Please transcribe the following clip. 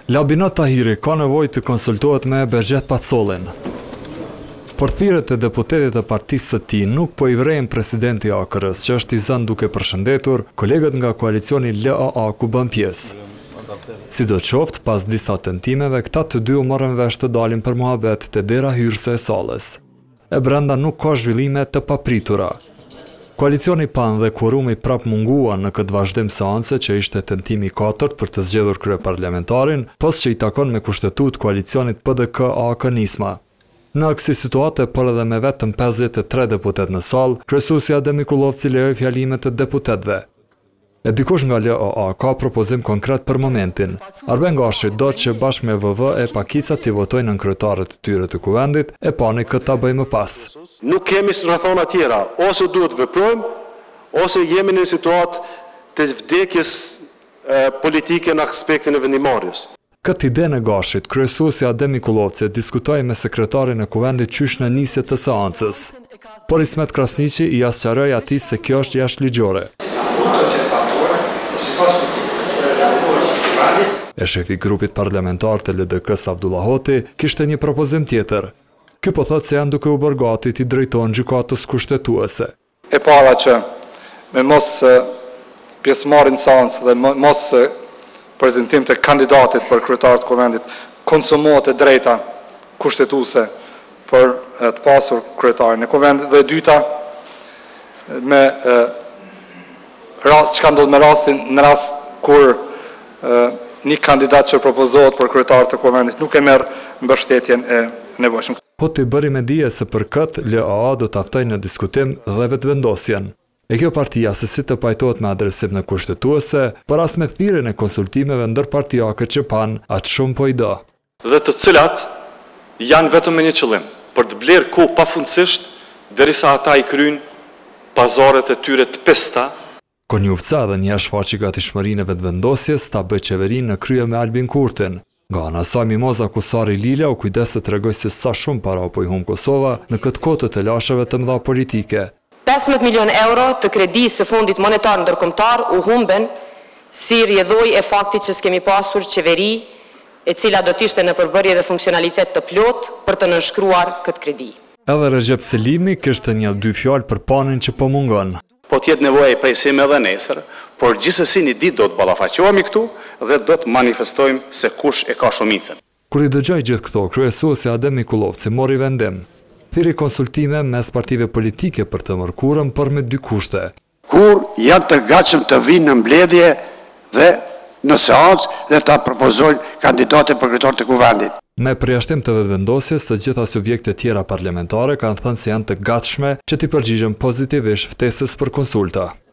Labinot Tahiri ka nevojë të konsultohet me Berxhet Pacollin. Por thirrjet e deputetëve të partisë së tij nuk po i vrejnë presidenti AKR-s, që është i zënë duke përshëndetur kolegët nga koalicioni LAA ku bën pjesë. Sidoqoftë, pas disa tentimeve, këta të dy u morën vesh të dalin për muhabet te dera hyrëse e sallës. E brenda nuk ka zhvillime të papritura. Koalicioni PAN dhe kvorumi prap munguan në këtë vazhdim seance që ishte tentimi i katërt për të zgjedhur kryeparlamentarin, pas që i takon me kushtetut koalicionit PDK-AK Nisma. Në kësi situate, por edhe me vetëm 53 deputet në sallë, kryesuesi Adem Mikullovci lejoi fjalimet e deputetëve. E dikush nga LAA ka propozim konkret për momentin. Arben Gashi do që bashkë me VV e Pakica t'i votojnë në kryetarët e tyre të kuvendit, e pani këtë ta bëjmë pas. Nuk kemi rrethona tjera, ose duhet veprojmë, ose jemi në situatë të vdekjes politike në aspektin e vendimarrjes. Këtë ide në Gashit, kryesuesi Adem Mikullovci diskutoi me sekretarin e kuvendit qysh në nisje të seancës. Por Ismet Krasniqi i asqaroi atij se kjo është jashtëligjore. E shefi grupit parlamentar të LDK-s Abdullah Hoti kishte një propozim tjetër. Ky po thotë se janë duke u bërë gati t'i drejtojnë gjykatës kushtetuese. E para që me mos pjesëmarrjen në seancë dhe mos prezantim të kandidatit për kryetar të kuvendit konsumohet e drejta kushtetuese për të pasur kryetarin e kuvendit, dhe e dyta me rast çka ndodh me rastin në rast kur një kandidat që propozohet për kryetar të kuvendit nuk e merr mbështetjen e nevojshme. Hoti bëri me dije se për këtë LAA do të ftojë në diskutim dhe vetëvendosjen. E kjo partia se si të pajtohet me adresim në kushtetuese, për as me thirrjen e konsultimeve ndërpartijake që PAN atë shumë po i do. Dhe të cilat janë vetëm me një qëllim, për të blerë kohë pafundësisht derisa ata i kryjnë pazaret e tyre të pesta. Konjufca dhe një shfaqi gatishmërinë e vetëvendosjes ta bëj qeverinë në krye me Albin Kurtin. Nga ana saj Mimoza Kusari Lila u kujdes të tregoj se sa shumë para po i humb Kosova në këtë kohë të telasheve të mëdha politike. 15 milion euro të kredisë së Fondit Monetar Ndërkombëtar u humben si rrjedhojë e faktit që s'kemi pasur qeveri e cila do të ishte në përbërje dhe funksionalitet të plot për të nënshkruar këtë kredi. Edhe Recep Selimi kishte një dy fjalë për PAN-in që po mungon. Po tjetë nevojë e prejsim edhe nesër, por gjithsesi një ditë do të ballafaqohemi këtu dhe do të manifestojmë se kush e ka shumicën. Kur i dëgjoj gjithë këto, kryesuesi Adem Mikullovci mori vendim. Thiri konsultime mes partive politike për të mërkurën, por me dy kushte. Kur janë të gatshëm të vinë në mbledhje dhe në seancë dhe ta propozojnë kandidate për kryetar të kuvendit. Me përjashtim të vetëvendosjes, të gjitha subjektet tjera parlamentare kanë thënë se janë të gatshme që t'i përgjigjen pozitivisht ftesës për konsulta.